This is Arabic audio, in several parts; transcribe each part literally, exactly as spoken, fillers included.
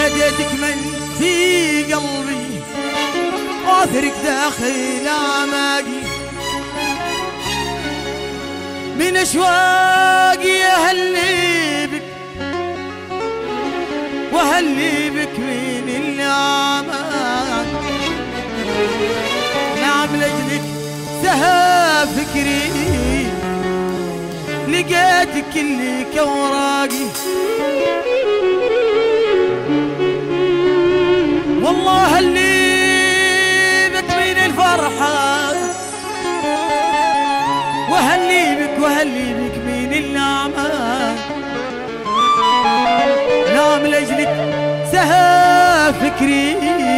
ناديتك من في قلبي آثرك داخل أعماقي من أشواقي أهلي بك وأهلي بك من الأعماق. نعم لأجلك سها فكري لقيتك كلي كوراقي والله اللي بك من الفرحة وهلي بك وهلي بك من النعمة. نعم لأجلك سها فكري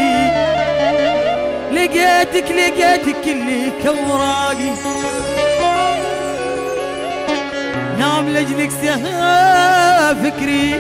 لقيتك لقيتك كلي كوراقي. نعم لأجلك سها فكري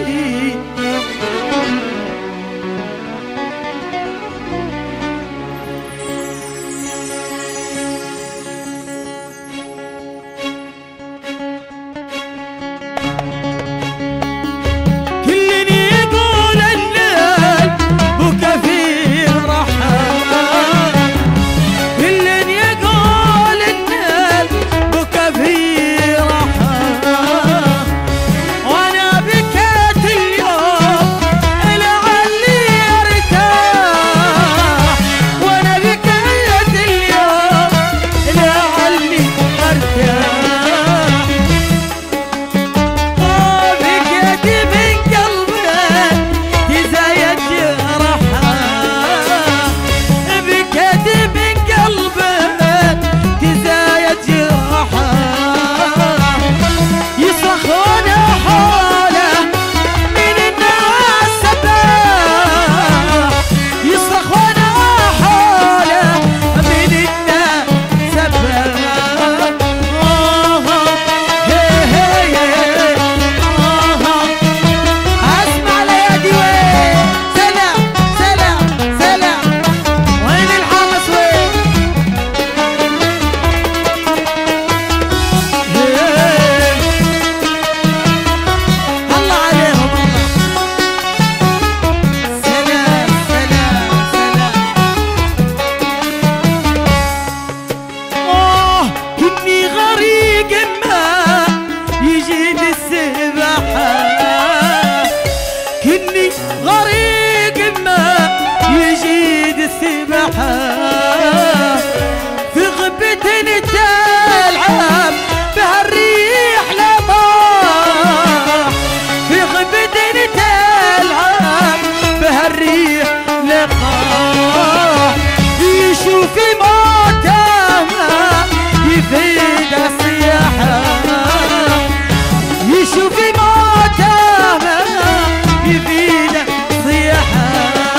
غريق ما يجيد السباحة في غبة تلعب بهالريح لطاح في غبة تلعب بهالريح لطاح يشوف موته ما يفيد السياحة يشوف موته ما يفيد صياحة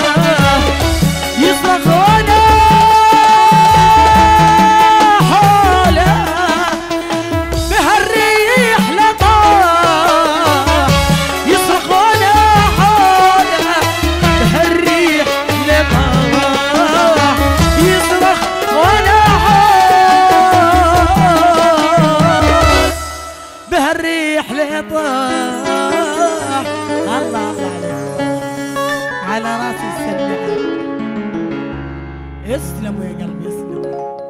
يصرخ وانا حوله بهالريح لطاح يصرخ وانا حوله بهالريح لطاح يصرخ وانا حوله بهالريح لطاح. الله الله عليك على راسي السماعة. يسلموا يا قلبي يسلموا.